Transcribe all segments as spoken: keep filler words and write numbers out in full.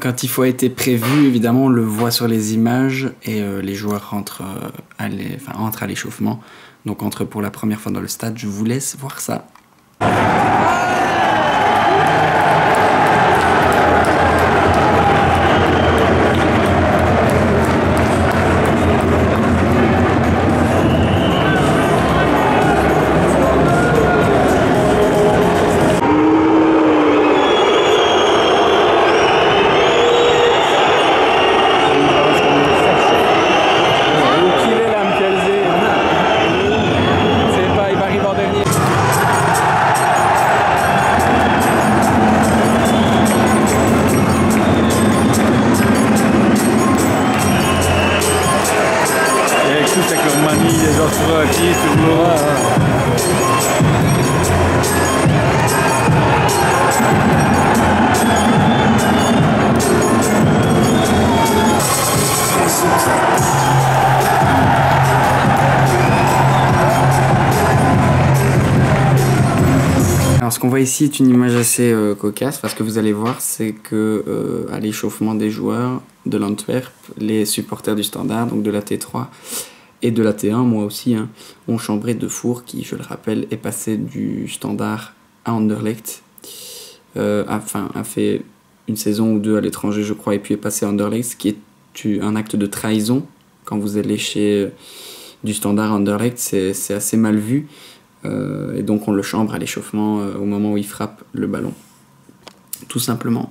Donc un tifo a été prévu, évidemment on le voit sur les images et euh, les joueurs rentrent, euh, à les, enfin, entrent à l'échauffement. Donc entrent pour la première fois dans le stade, je vous laisse voir ça. Alors ce qu'on voit ici est une image assez euh, cocasse, parce que vous allez voir, c'est que euh, à l'échauffement des joueurs de l'Antwerp, les supporters du Standard, donc de la T trois et de la T un, moi aussi, hein, ont chambré De Voer, qui, je le rappelle, est passé du Standard à Anderlecht, euh, enfin a fait une saison ou deux à l'étranger, je crois, et puis est passé à Anderlecht, ce qui est un acte de trahison. Quand vous allez chez euh, du Standard à Anderlecht, c'est assez mal vu. Euh, et donc on le chambre à l'échauffement euh, au moment où il frappe le ballon, tout simplement.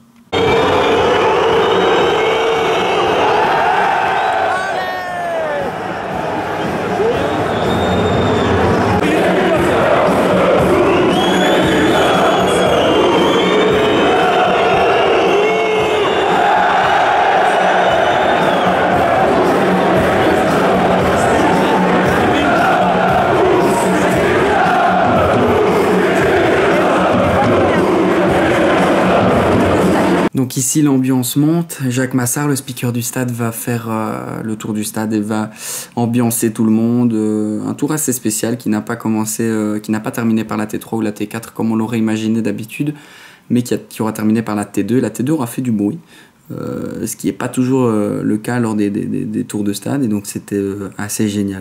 Donc ici l'ambiance monte, Jacques Massard, le speaker du stade, va faire euh, le tour du stade et va ambiancer tout le monde. Euh, un tour assez spécial qui n'a pas commencé, euh, qui n'a pas terminé par la T trois ou la T quatre comme on l'aurait imaginé d'habitude, mais qui, a, qui aura terminé par la T deux. La T deux aura fait du bruit, euh, ce qui n'est pas toujours euh, le cas lors des, des, des, des tours de stade, et donc c'était euh, assez génial.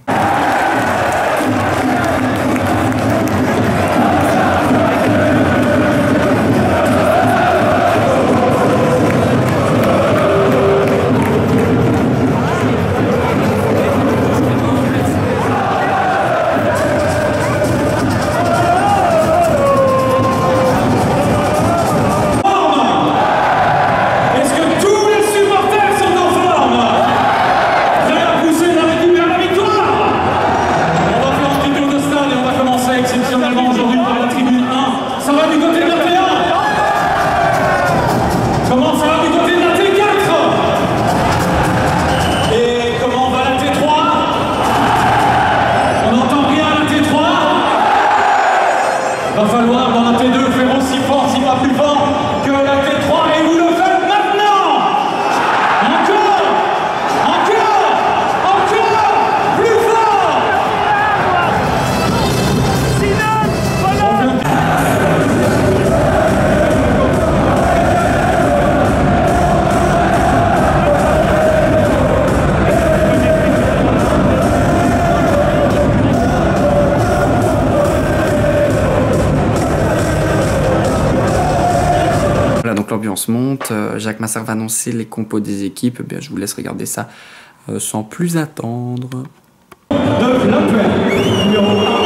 L'ambiance monte, Jacques Massard va annoncer les compos des équipes. Eh bien, je vous laisse regarder ça euh, sans plus attendre. De l'Antwerp, numéro un.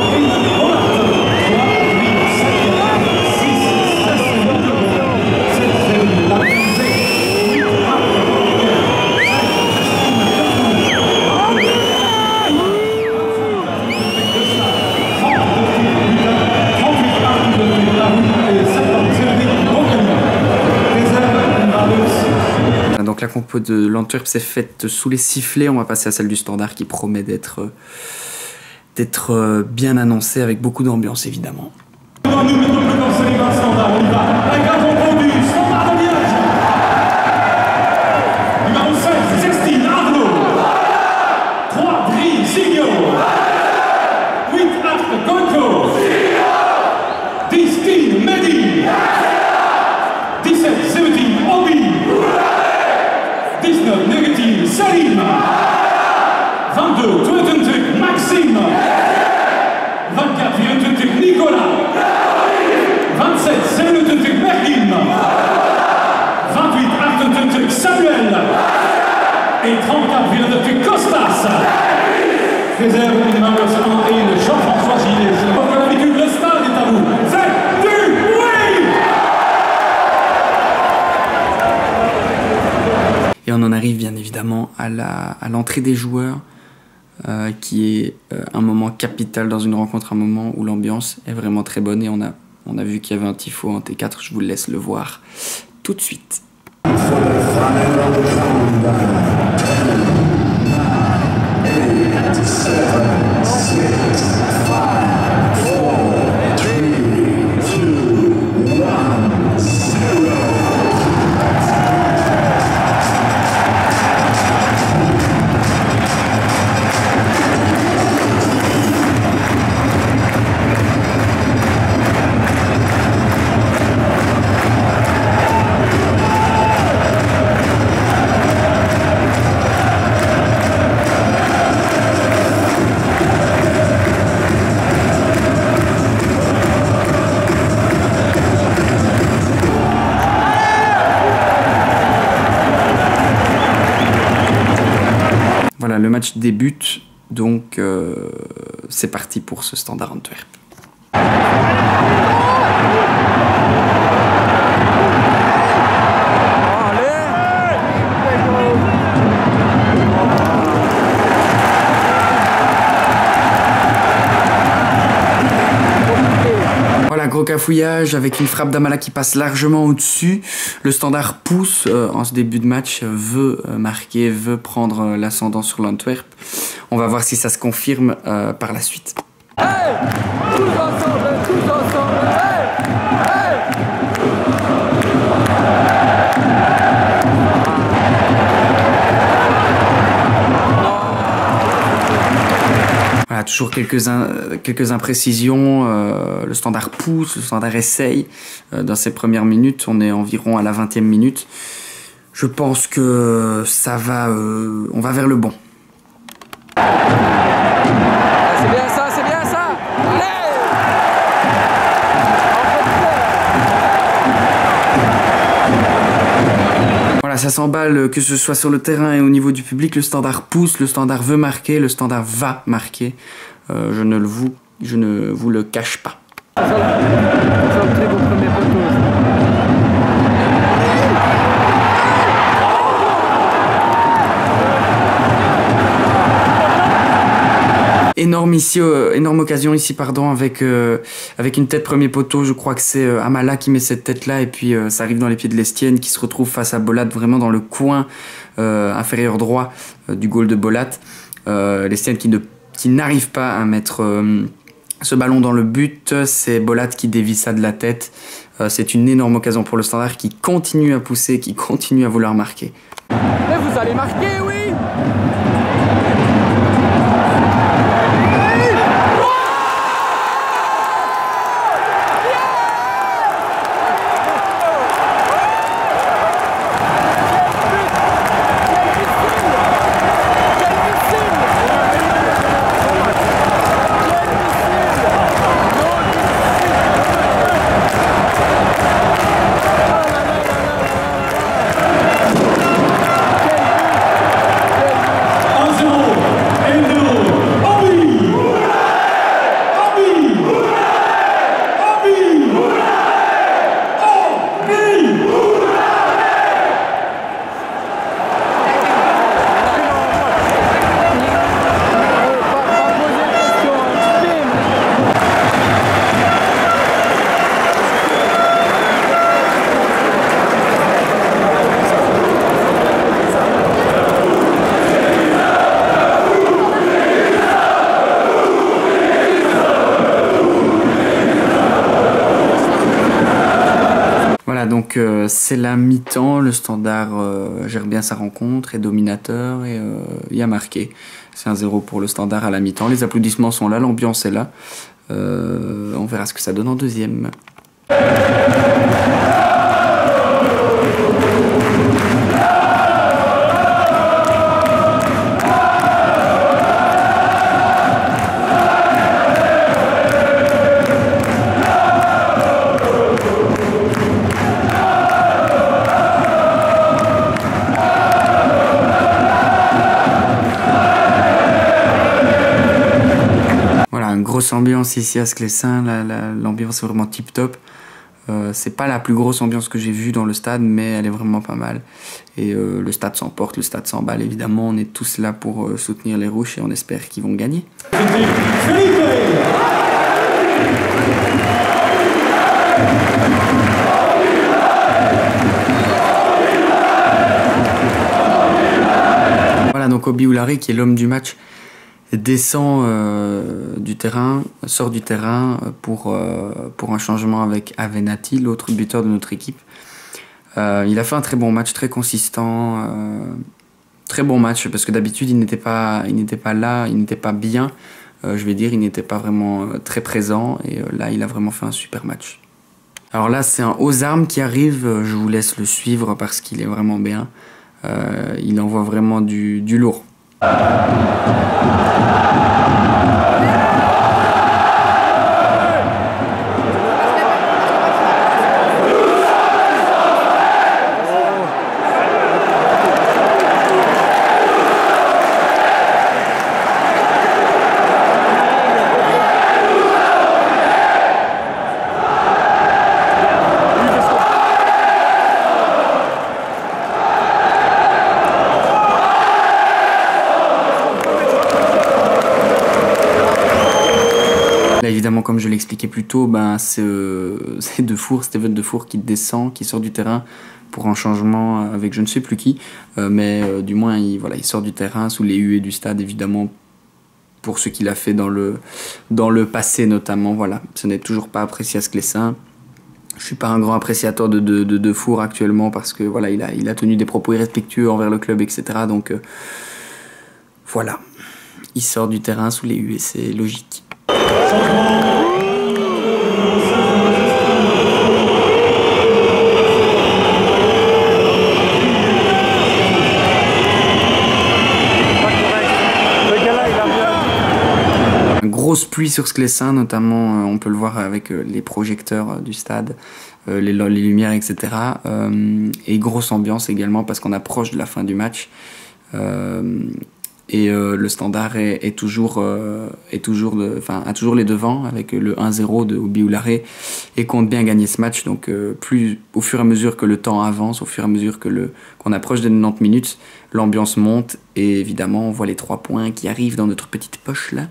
Donc la compo de l'Antwerp s'est faite sous les sifflets. On va passer à celle du Standard qui promet d'être d'être bien annoncée avec beaucoup d'ambiance évidemment. dix-sept, dix-huit, Obi. à l'entrée des joueurs, euh, qui est euh, un moment capital dans une rencontre, un moment où l'ambiance est vraiment très bonne. Et on a, on a vu qu'il y avait un tifo en T quatre, je vous laisse le voir tout de suite. Voilà, le match débute, donc euh, c'est parti pour ce Standard Antwerp. Voilà, gros cafouillage avec une frappe d'Amala qui passe largement au-dessus. Le Standard pousse euh, en ce début de match, veut euh, marquer, veut prendre euh, l'ascendant sur l'Antwerp. On va voir si ça se confirme euh, par la suite. Hey, tous ensemble, tous ensemble, hey, hey. Voilà, toujours quelques, in, quelques imprécisions. Euh, le Standard pousse, le Standard essaye. Euh, dans ses premières minutes, on est environ à la vingtième minute. Je pense que ça va, euh, on va vers le bon. C'est bien ça, c'est bien ça. Allez. Voilà, ça s'emballe, que ce soit sur le terrain et au niveau du public. Le Standard pousse, le Standard veut marquer, le Standard va marquer. Euh, je, ne le vous, je ne vous le cache pas. Énorme, ici, euh, énorme occasion ici pardon, avec, euh, avec une tête premier poteau. Je crois que c'est euh, Amala qui met cette tête-là et puis euh, ça arrive dans les pieds de Lestienne qui se retrouve face à Bolat vraiment dans le coin euh, inférieur droit euh, du goal de Bolat. Euh, Lestienne qui, ne, qui n'arrive pas à mettre euh, ce ballon dans le but. C'est Bolat qui dévie ça de la tête. Euh, c'est une énorme occasion pour le Standard qui continue à pousser, qui continue à vouloir marquer. Et vous allez marquer, oui. Donc euh, c'est la mi-temps, le Standard euh, gère bien sa rencontre, est dominateur et euh, il y a marqué. C'est un zéro pour le Standard à la mi-temps. Les applaudissements sont là, l'ambiance est là. Euh, on verra ce que ça donne en deuxième. Grosse ambiance ici à Sclessin, l'ambiance est vraiment tip top. Euh, c'est pas la plus grosse ambiance que j'ai vue dans le stade, mais elle est vraiment pas mal. Et euh, le stade s'emporte, le stade s'emballe évidemment. On est tous là pour euh, soutenir les Rouges et on espère qu'ils vont gagner. Voilà, donc Obi Oulare, qui est l'homme du match, descend euh, du terrain, sort du terrain pour, euh, pour un changement avec Avenatti, l'autre buteur de notre équipe. Euh, il a fait un très bon match, très consistant, euh, très bon match, parce que d'habitude il n'était pas, il n'était pas là, il n'était pas bien, euh, je vais dire, il n'était pas vraiment euh, très présent, et euh, là il a vraiment fait un super match. Alors là c'est un Ozarm qui arrive, je vous laisse le suivre parce qu'il est vraiment bien, euh, il envoie vraiment du, du lourd. Là, évidemment, comme je l'expliquais plus tôt, ben, c'est euh, Defour, Steven Defour qui descend, qui sort du terrain pour un changement avec je ne sais plus qui. Euh, mais euh, du moins, il, voilà, il sort du terrain sous les huées du stade, évidemment, pour ce qu'il a fait dans le, dans le passé notamment. Voilà. Ce n'est toujours pas apprécié à Sclessin. Je suis pas un grand appréciateur de, de, de Defour actuellement parce que voilà, il a, il a tenu des propos irrespectueux envers le club, et cetera. Donc euh, voilà, il sort du terrain sous les huées, c'est logique. Grosse pluie sur Sclessin, notamment, euh, on peut le voir avec euh, les projecteurs euh, du stade, euh, les, les lumières, et cetera. Euh, et grosse ambiance également parce qu'on approche de la fin du match. Euh, et euh, le Standard est, est toujours, euh, est toujours de, enfin, a toujours les devants avec le un zéro de Obi Oulare et compte bien gagner ce match. Donc euh, plus, au fur et à mesure que le temps avance, au fur et à mesure que le, qu'on approche des quatre-vingt-dix minutes, l'ambiance monte et évidemment on voit les trois points qui arrivent dans notre petite poche là.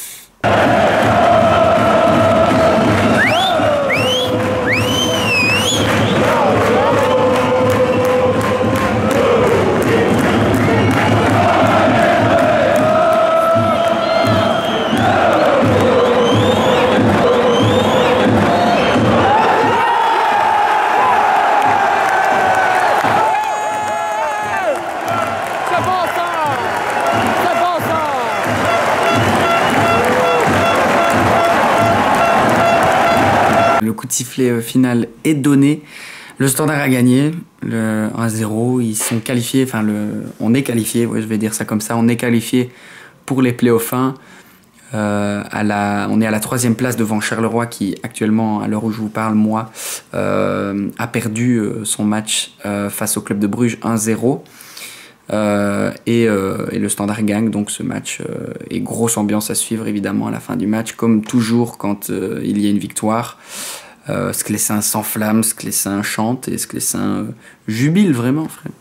Le coup de sifflet final est donné. Le Standard a gagné, le un zéro. Ils sont qualifiés, enfin, le, on est qualifié, ouais, je vais dire ça comme ça. On est qualifié pour les playoffs un. Euh, à la, on est à la troisième place devant Charleroi qui, actuellement, à l'heure où je vous parle, moi, euh, a perdu euh, son match euh, face au club de Bruges un zéro. Euh, et, euh, et le Standard gagne donc ce match euh, et grosse ambiance à suivre évidemment à la fin du match comme toujours quand euh, il y a une victoire. euh, Sclessin s'enflamme, Sclessin chante et Sclessin euh, jubile vraiment, frère.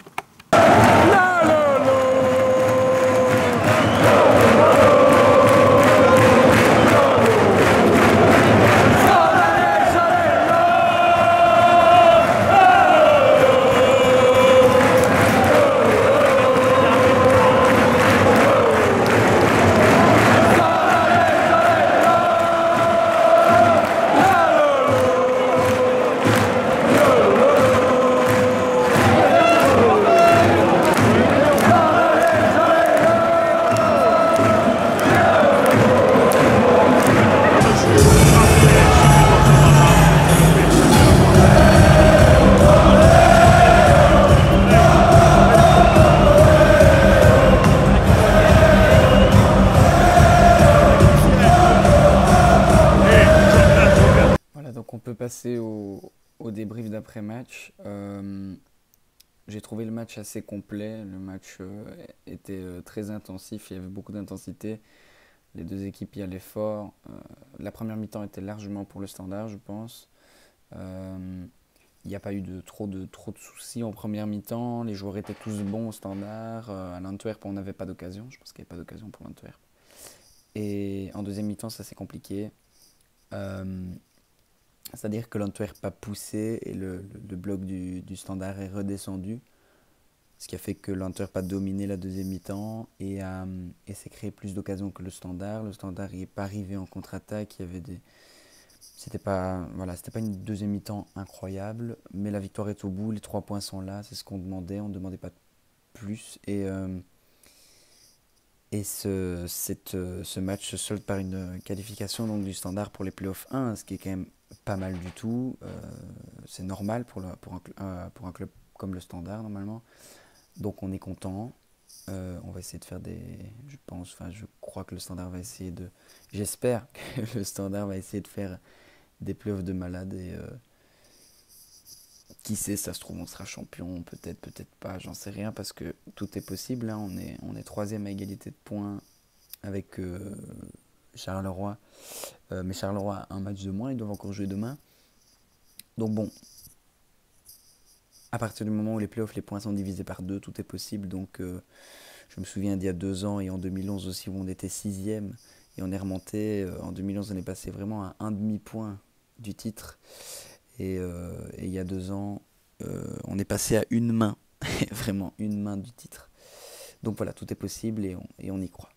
On peut passer au, au débrief d'après-match. Euh, j'ai trouvé le match assez complet. Le match euh, était euh, très intensif. Il y avait beaucoup d'intensité. Les deux équipes y allaient fort. Euh, la première mi-temps était largement pour le Standard, je pense. Euh, Il n'y a pas eu de trop, de trop de soucis en première mi-temps. Les joueurs étaient tous bons au standard. Euh, à l'Antwerp, on n'avait pas d'occasion. Je pense qu'il n'y avait pas d'occasion pour l'Antwerp. Et en deuxième mi-temps, ça s'est compliqué. Euh, C'est-à-dire que l'Antwerp a poussé et le, le- le bloc du, du standard est redescendu. Ce qui a fait que l'Antwerp a dominé la deuxième mi-temps et, a- et s'est créé plus d'occasions que le standard. Le standard n'est pas arrivé en contre-attaque. Il y avait des, C'était pas, voilà, c'était pas une deuxième mi-temps incroyable, mais la victoire est au bout, les trois points sont là, c'est ce qu'on demandait, on ne demandait pas plus. Et, euh, et ce, cette, euh, ce match se solde par une qualification donc, du standard pour les playoffs un, ce qui est quand même pas mal du tout. Euh, c'est normal pour, le, pour, un, euh, pour un club comme le standard normalement. Donc on est content. Euh, on va essayer de faire des. Je pense, enfin je crois que le standard va essayer de. J'espère que le standard va essayer de faire des playoffs de malade et euh, qui sait, ça se trouve on sera champion, peut-être, peut-être pas, j'en sais rien parce que tout est possible, hein. on, est, on est troisième à égalité de points avec euh, Charleroi, euh, mais Charleroi a un match de moins, ils doivent encore jouer demain. Donc bon, à partir du moment où les playoffs, les points sont divisés par deux, tout est possible. Donc euh, je me souviens d'il y a deux ans et en deux mille onze aussi où on était sixième et on est remonté. Euh, en deux mille onze on est passé vraiment à un demi-point du titre. Et, euh, et il y a deux ans, euh, on est passé à une main, vraiment une main du titre. Donc voilà, tout est possible et on, et on y croit.